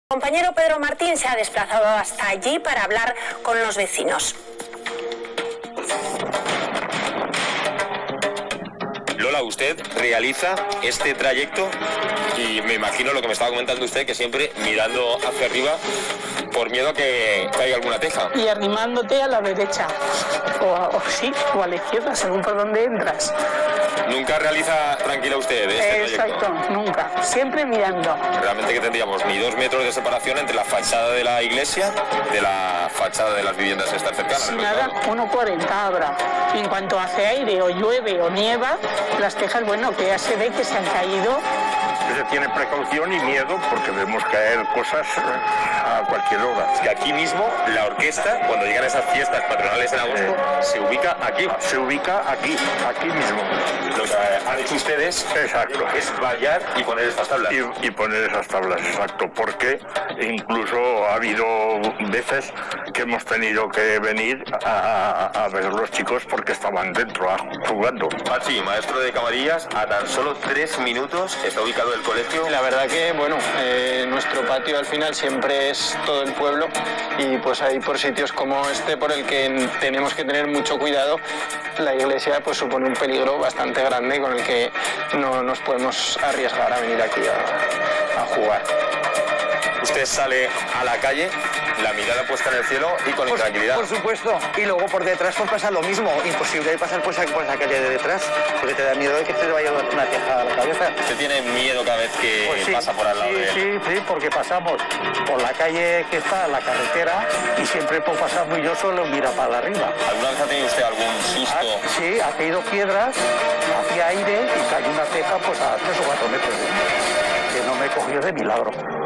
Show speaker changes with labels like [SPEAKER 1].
[SPEAKER 1] Compañero Pedro Martín se ha desplazado hasta allí para hablar con los vecinos.
[SPEAKER 2] Lola, usted realiza este trayecto y me imagino lo que me estaba comentando usted, que siempre mirando hacia arriba por miedo a que caiga alguna teja.
[SPEAKER 3] Y arrimándote a la derecha, o a la izquierda, según por donde entras.
[SPEAKER 2] ¿Nunca realiza tranquila usted este trayecto?
[SPEAKER 3] Exacto, nunca, siempre mirando.
[SPEAKER 2] Realmente que tendríamos ni 2 metros de separación entre la fachada de la iglesia de la fachada de las viviendas estas cercanas.
[SPEAKER 3] Sin nada, 1,40 habrá. Y en cuanto hace aire o llueve o nieva, las tejas, bueno, que ya se ve que se han caído.
[SPEAKER 4] Se tiene precaución y miedo porque vemos caer cosas a cualquier hora.
[SPEAKER 2] Es que aquí mismo la orquesta, cuando llegan esas fiestas patronales en agosto, se ubica aquí.
[SPEAKER 4] Se ubica aquí mismo.
[SPEAKER 2] Lo que han hecho ustedes,
[SPEAKER 4] exacto,
[SPEAKER 2] es vallar y poner estas tablas.
[SPEAKER 4] Y poner esas tablas, exacto, porque incluso ha habido veces que hemos tenido que venir a ver a los chicos porque estaban dentro jugando.
[SPEAKER 2] Pachi, maestro de Camarillas, a tan solo 3 minutos está ubicado el colegio.
[SPEAKER 5] La verdad que, bueno, nuestro patio al final siempre es todo el pueblo y pues ahí por sitios como este por el que tenemos que tener mucho cuidado, la iglesia pues supone un peligro bastante grande con el que no nos podemos arriesgar a venir aquí a jugar.
[SPEAKER 2] Usted sale a la calle, la mirada puesta en el cielo y con intranquilidad.
[SPEAKER 6] Por supuesto. Y luego por detrás pues pasa lo mismo. Imposible pasar por esa calle de detrás, porque te da miedo de que te vaya una teja a la cabeza.
[SPEAKER 2] ¿Usted tiene miedo cada vez que
[SPEAKER 6] Pues sí,
[SPEAKER 2] pasa por al lado de él?
[SPEAKER 3] Sí, porque pasamos por la calle que está, la carretera, y siempre por pasar muy yo solo mira para arriba.
[SPEAKER 2] ¿Alguna vez ha tenido usted algún susto?
[SPEAKER 3] Sí, ha caído piedras, hacía aire y cayó una teja pues a 3 o 4 metros. Que no me cogió de milagro.